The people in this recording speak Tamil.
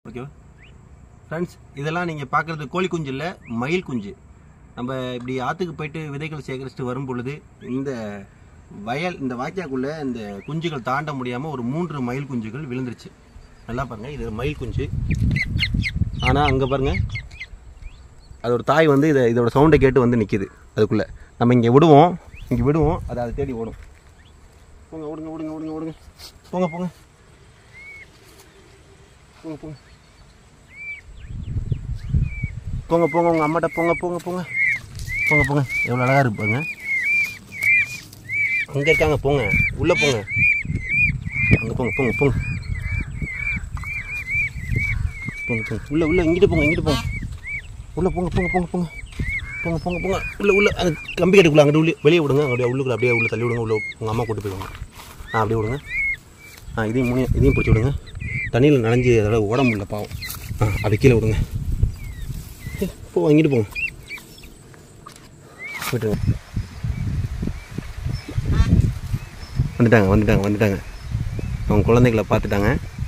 ஓகேவா ஃப்ரெண்ட்ஸ்? இதெல்லாம் நீங்கள் பார்க்குறது கோழி குஞ்சு இல்லை, மயில் குஞ்சு. நம்ம இப்படி ஆற்றுக்கு போயிட்டு விதைகள் சேகரிச்சுட்டு வரும் பொழுது இந்த வாய்க்காக்குள்ளே இந்த குஞ்சுகள் தாண்ட முடியாமல் ஒரு 3 மயில் குஞ்சுகள் விழுந்துருச்சு. நல்லா பாருங்கள், இது மயில் குஞ்சு. ஆனால் அங்கே பாருங்கள், அதோட தாய் வந்து இதோட சவுண்டை கேட்டு வந்து நிற்கிது. அதுக்குள்ளே நம்ம இங்கே விடுவோம், அதை தேடி ஓடும். போங்க, ஓடுங்க ஓடுங்க ஓடுங்க ஓடுங்க, போங்க போங்க போங்க போங்க போங்க போங்க உங்கள் அம்மாட்ட போங்க போங்க போங்க போங்க போங்க. எவ்வளோ அழகாக இருப்பாங்க. அங்கே இருக்காங்க, போங்க உள்ளே போங்க, அங்கே போங்க போங்க போங்க போங்க போங்க உள்ளே இங்கிட்டு போங்க உள்ளே போங்க போங்க போங்க போங்க போங்க போங்க போங்க உள்ளே அந்த கம்பி கட்டுக்குள்ள அங்கிட்டு உள்ளே வெளியே விடுங்க. அப்படியே உள்ளுக்குள்ள அப்படியே உள்ளே தள்ளி விடுங்க. உங்கள் அம்மா கூட்டு போயிடுவாங்க. அப்படியே விடுங்க. இதையும் பிடிச்சி விடுங்க. தண்ணியில் நனைஞ்சி அதோட ஓட முடியல பாவம். அப்படி கீழே விடுங்க. இங்கிட்டு போங்க, போய்ட்டுங்க. வந்துட்டாங்க அவங்க குழந்தைகளை பார்த்துட்டாங்க.